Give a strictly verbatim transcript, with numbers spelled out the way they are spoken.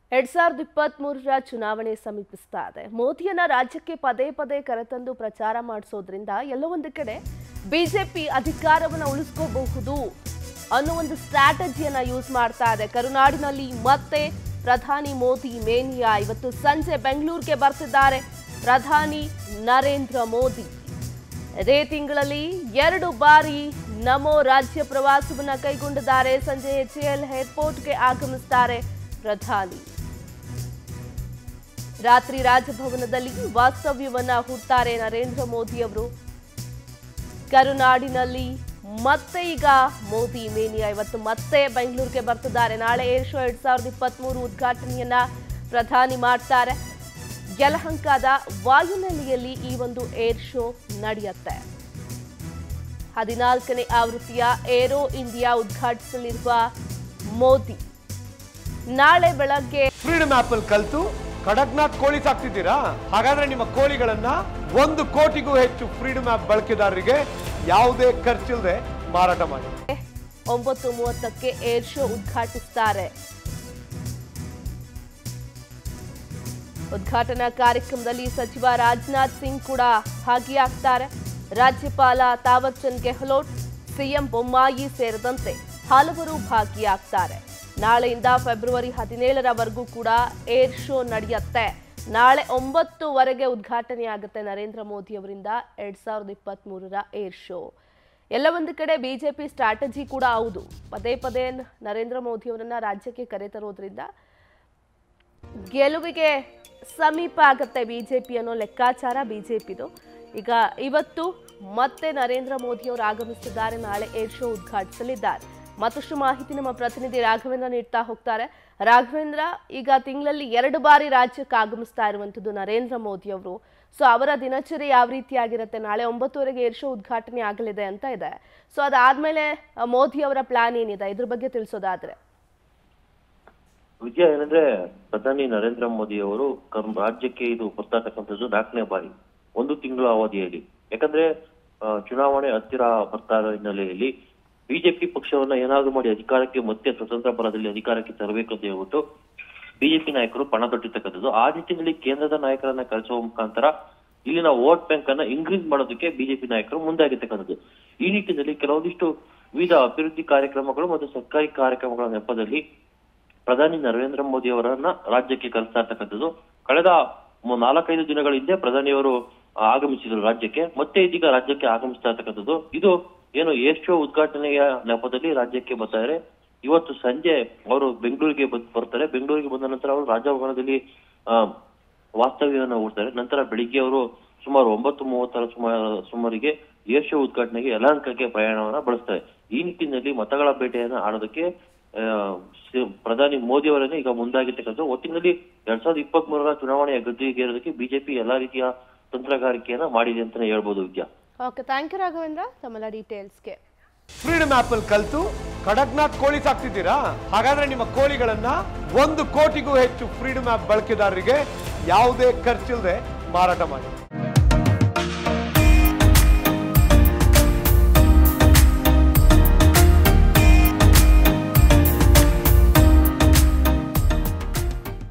ಎರಡ್ ಸಾವಿರದ ಇಪ್ಪತ್ತ್ ಮೂರರ ಚುನಾವಣೆ ಸಮೀಪಿಸ್ತಾ ಇದೆ. ಮೋದಿಯನ್ನ ರಾಜ್ಯಕ್ಕೆ ಪದೇ ಪದೇ ಕರೆತಂದು ಪ್ರಚಾರ ಮಾಡಿಸೋದ್ರಿಂದ ಎಲ್ಲೋ ಒಂದು ಕಡೆ ಬಿಜೆಪಿ ಅಧಿಕಾರವನ್ನು ಉಳಿಸ್ಕೋಬಹುದು ಅನ್ನೋ ಒಂದು ಸ್ಟ್ರಾಟಜಿಯನ್ನ ಯೂಸ್ ಮಾಡ್ತಾ ಇದೆ. ಕರುನಾಡಿನಲ್ಲಿ ಮತ್ತೆ ಪ್ರಧಾನಿ ಮೋದಿ ಮೇನಿಯಾ ಇವತ್ತು ಸಂಜೆ ಬೆಂಗಳೂರಿಗೆ ಬರ್ತಿದ್ದಾರೆ. ಪ್ರಧಾನಿ ನರೇಂದ್ರ ಮೋದಿ ಇದೇ ತಿಂಗಳಲ್ಲಿ ಎರಡು ಬಾರಿ ನಮೋ ರಾಜ್ಯ ಪ್ರವಾಸವನ್ನ ಕೈಗೊಂಡಿದ್ದಾರೆ. ಸಂಜೆ ಎಚ್ ಎ ಎಲ್ ಏರ್ಪೋರ್ಟ್ಗೆ ಆಗಮಿಸುತ್ತಾರೆ ಪ್ರಧಾನಿ. ರಾತ್ರಿ ರಾಜಭವನದಲ್ಲಿ ವಾಸ್ತವ್ಯವನ್ನ ಹೂಡ್ತಾರೆ ನರೇಂದ್ರ ಮೋದಿ ಅವರು. ಕರುನಾಡಿನಲ್ಲಿ ಮತ್ತೆ ಈಗ ಮೋದಿ ಮೇನಿಯಾ ಇವತ್ತು ಮತ್ತೆ ಬೆಂಗಳೂರಿಗೆ ಬರ್ತಿದ್ದಾರೆ. ನಾಳೆ ಏರ್ ಶೋ ಎರಡ್ ಸಾವಿರದ ಇಪ್ಪತ್ತ್ ಮೂರು ಉದ್ಘಾಟನೆಯನ್ನ ಪ್ರಧಾನಿ ಮಾಡ್ತಾರೆ. ಯಲಹಂಕದ ವಾಯುನೆಲೆಯಲ್ಲಿ ಈ ಒಂದು ಏರ್ ಶೋ ನಡೆಯುತ್ತೆ. ಹದಿನಾಲ್ಕನೇ ಆವೃತ್ತಿಯ ಏರೋ ಇಂಡಿಯಾ ಉದ್ಘಾಟಿಸಲಿರುವ ಮೋದಿ ನಾಳೆ ಬೆಳಗ್ಗೆ ಫ್ರೀಡಮ್ ಆಪ್ ಅಲ್ಲಿ ಕಲಿತು ಕಡಕ್ನಾಥ್ ಕೋಳಿ ಸಾಕ್ತಿದ್ದೀರಾ? ಹಾಗಾದ್ರೆ ನಿಮ್ಮ ಕೋಳಿಗಳನ್ನ ಒಂದು ಕೋಟಿಗೂ ಹೆಚ್ಚು ಫ್ರೀಡಮ್ ಆಪ್ ಬಳಕೆದಾರರಿಗೆ ಯಾವುದೇ ಖರ್ಚಿಲ್ಲದೆ ಮಾರಾಟ ಮಾಡಿ. ಒಂಬತ್ತು ಮೂವತ್ತಕ್ಕೆ ಏರ್ ಶೋ ಉದ್ಘಾಟಿಸುತ್ತಾರೆ. ಉದ್ಘಾಟನಾ ಕಾರ್ಯಕ್ರಮದಲ್ಲಿ ಸಚಿವ ರಾಜನಾಥ್ ಸಿಂಗ್ ಕೂಡ ಭಾಗಿಯಾಗ್ತಾರೆ. ರಾಜ್ಯಪಾಲ ತಾವರ್ ಚಂದ್ ಗೆಹ್ಲೋಟ್, ಸಿಎಂ ಬೊಮ್ಮಾಯಿ ಸೇರಿದಂತೆ ಹಲವರು ಭಾಗಿಯಾಗ್ತಾರೆ. ನಾಳೆಯಿಂದ ಫೆಬ್ರವರಿ ಹದಿನೇಳರವರೆಗೂ ಕೂಡ ಏರ್ ಶೋ ನಡೆಯುತ್ತೆ. ನಾಳೆ ಒಂಬತ್ತುವರೆಗೆ ಉದ್ಘಾಟನೆ ಆಗುತ್ತೆ ನರೇಂದ್ರ ಮೋದಿ ಅವರಿಂದ ಎರಡ್ ಸಾವಿರದ ಇಪ್ಪತ್ತ್ ಮೂರರ ಏರ್ ಶೋ. ಎಲ್ಲ ಒಂದು ಕಡೆ ಬಿಜೆಪಿ ಸ್ಟ್ರಾಟಜಿ ಕೂಡ ಹೌದು. ಪದೇ ಪದೇ ನರೇಂದ್ರ ಮೋದಿ ಅವರನ್ನ ರಾಜ್ಯಕ್ಕೆ ಕರೆತರೋದ್ರಿಂದ ಗೆಲುವಿಗೆ ಸಮೀಪ ಆಗುತ್ತೆ ಬಿಜೆಪಿ ಅನ್ನೋ ಲೆಕ್ಕಾಚಾರ ಬಿಜೆಪಿದು. ಈಗ ಇವತ್ತು ಮತ್ತೆ ನರೇಂದ್ರ ಮೋದಿ ಅವರು ಆಗಮಿಸಿದ್ದಾರೆ. ನಾಳೆ ಏರ್ ಶೋ ಉದ್ಘಾಟಿಸಲಿದ್ದಾರೆ. ಮತ್ತಷ್ಟು ಮಾಹಿತಿ ನಮ್ಮ ಪ್ರತಿನಿಧಿ ರಾಘವೇಂದ್ರ ನೀಡ್ತಾ ಹೋಗ್ತಾರೆ. ರಾಘವೇಂದ್ರ, ಈಗ ತಿಂಗಳಲ್ಲಿ ಎರಡು ಬಾರಿ ರಾಜ್ಯಕ್ಕೆ ಆಗಮಿಸ್ತಾ ಇರುವಂತದ್ದು ನರೇಂದ್ರ ಮೋದಿ ಅವರು. ಸೊ ಅವರ ದಿನಚರಿ ಯಾವ ರೀತಿ ಆಗಿರುತ್ತೆ? ನಾಳೆ ಒಂಬತ್ತುವರೆಗೆ ಏರ್ ಶೋ ಉದ್ಘಾಟನೆ ಆಗಲಿದೆ ಅಂತ ಇದೆ. ಸೊ ಅದಾದ್ಮೇಲೆ ಮೋದಿ ಅವರ ಪ್ಲಾನ್ ಏನಿದೆ ಇದ್ರ ಬಗ್ಗೆ ತಿಳಿಸೋದಾದ್ರೆ? ವಿಜಯ ಏನಂದ್ರೆ, ಪ್ರಧಾನಿ ನರೇಂದ್ರ ಮೋದಿ ಅವರು ರಾಜ್ಯಕ್ಕೆ ಇದು ಬರ್ತಾತಕ್ಕಂಥದ್ದು ನಾಲ್ಕನೇ ಬಾರಿ ಒಂದು ತಿಂಗಳ ಅವಧಿಯಲ್ಲಿ. ಯಾಕಂದ್ರೆ ಚುನಾವಣೆ ಹತ್ತಿರ ಬರ್ತಾ ಇರೋ ಹಿನ್ನೆಲೆಯಲ್ಲಿ ಬಿಜೆಪಿ ಪಕ್ಷವನ್ನ ಏನಾದ್ರು ಮಾಡಿ ಅಧಿಕಾರಕ್ಕೆ ಮತ್ತೆ ಸ್ವತಂತ್ರ ಬಲದಲ್ಲಿ ಅಧಿಕಾರಕ್ಕೆ ತರಬೇಕು ಅಂತ ಹೇಳ್ಬಿಟ್ಟು ಬಿಜೆಪಿ ನಾಯಕರು ಪಣ ತೊಟ್ಟಿರ್ತಕ್ಕಂಥದ್ದು. ಆ ನಿಟ್ಟಿನಲ್ಲಿ ಕೇಂದ್ರದ ನಾಯಕರನ್ನ ಕಳಿಸುವ ಮುಖಾಂತರ ಇಲ್ಲಿನ ವೋಟ್ ಬ್ಯಾಂಕ್ ಅನ್ನ ಇನ್ಕ್ರೀಸ್ ಮಾಡೋದಕ್ಕೆ ಬಿಜೆಪಿ ನಾಯಕರು ಮುಂದಾಗಿರ್ತಕ್ಕಂಥದ್ದು. ಈ ನಿಟ್ಟಿನಲ್ಲಿ ಕೆಲವೊಂದಿಷ್ಟು ವಿವಿಧ ಅಭಿವೃದ್ಧಿ ಕಾರ್ಯಕ್ರಮಗಳು ಮತ್ತು ಸರ್ಕಾರಿ ಕಾರ್ಯಕ್ರಮಗಳ ನೆಪದಲ್ಲಿ ಪ್ರಧಾನಿ ನರೇಂದ್ರ ಮೋದಿ ಅವರನ್ನ ರಾಜ್ಯಕ್ಕೆ ಕರೆಸ್ತಾ ಇರ್ತಕ್ಕಂಥದ್ದು. ಕಳೆದ ನಾಲ್ಕೈದು ದಿನಗಳ ಹಿಂದೆ ಪ್ರಧಾನಿಯವರು ಆಗಮಿಸಿದ್ರು ರಾಜ್ಯಕ್ಕೆ. ಮತ್ತೆ ಇದೀಗ ರಾಜ್ಯಕ್ಕೆ ಆಗಮಿಸ್ತಾ ಇರ್ತಕ್ಕಂಥದ್ದು. ಇದು ಏನು ಏರ್ ಶೋ ಉದ್ಘಾಟನೆಯ ನೆಪದಲ್ಲಿ ರಾಜ್ಯಕ್ಕೆ ಬರ್ತಾರೆ. ಇವತ್ತು ಸಂಜೆ ಅವರು ಬೆಂಗಳೂರಿಗೆ ಬರ್ತಾರೆ. ಬೆಂಗಳೂರಿಗೆ ಬಂದ ನಂತರ ಅವರು ರಾಜಭವನದಲ್ಲಿ ಆ ವಾಸ್ತವ್ಯವನ್ನ ಹೂಡ್ತಾರೆ. ನಂತರ ಬೆಳಿಗ್ಗೆ ಅವರು ಸುಮಾರು ಒಂಬತ್ತು ಮೂವತ್ತರ ಸುಮಾರು ಸುಮಾರಿಗೆ ಏರ್ ಶೋ ಉದ್ಘಾಟನೆಗೆ ಯಲಹಂಕಕ್ಕೆ ಪ್ರಯಾಣವನ್ನ ಬಳಸ್ತಾರೆ. ಈ ನಿಟ್ಟಿನಲ್ಲಿ ಮತಗಳ ಬೇಟೆಯನ್ನ ಆಡೋದಕ್ಕೆ ಪ್ರಧಾನಿ ಮೋದಿ ಅವರನ್ನೇ ಈಗ ಮುಂದಾಗಿರ್ತಕ್ಕಂಥ. ಒಟ್ಟಿನಲ್ಲಿ ಎರಡ್ ಸಾವಿರದ ಇಪ್ಪತ್ತ್ ಮೂರರ ಚುನಾವಣೆಯ ಗದ್ದುಗೆಗೇರೋದಕ್ಕೆ ಬಿಜೆಪಿ ಎಲ್ಲಾ ರೀತಿಯ ತಂತ್ರಗಾರಿಕೆಯನ್ನ ಮಾಡಿದೆ ಅಂತಾನೆ ಹೇಳ್ಬೋದು Vidya. Okay, thank you Raghavendra ತಮ್ಮೆಲ್ಲ ಡೀಟೇಲ್ಸ್ಗೆ. ಫ್ರೀಡಮ್ ಆಪ್ ಅಲ್ಲಿ ಕಲಿತು ಕಡಕ್ನಾಥ್ ಕೋಳಿ ಸಾಕ್ತಿದ್ದೀರಾ? ಹಾಗಾದ್ರೆ ನಿಮ್ಮ ಕೋಳಿಗಳನ್ನ ಒಂದು ಕೋಟಿಗೂ ಹೆಚ್ಚು ಫ್ರೀಡಮ್ ಆಪ್ ಬಳಕೆದಾರರಿಗೆ ಯಾವುದೇ ಖರ್ಚಿಲ್ಲದೆ ಮಾರಾಟ ಮಾಡಿ.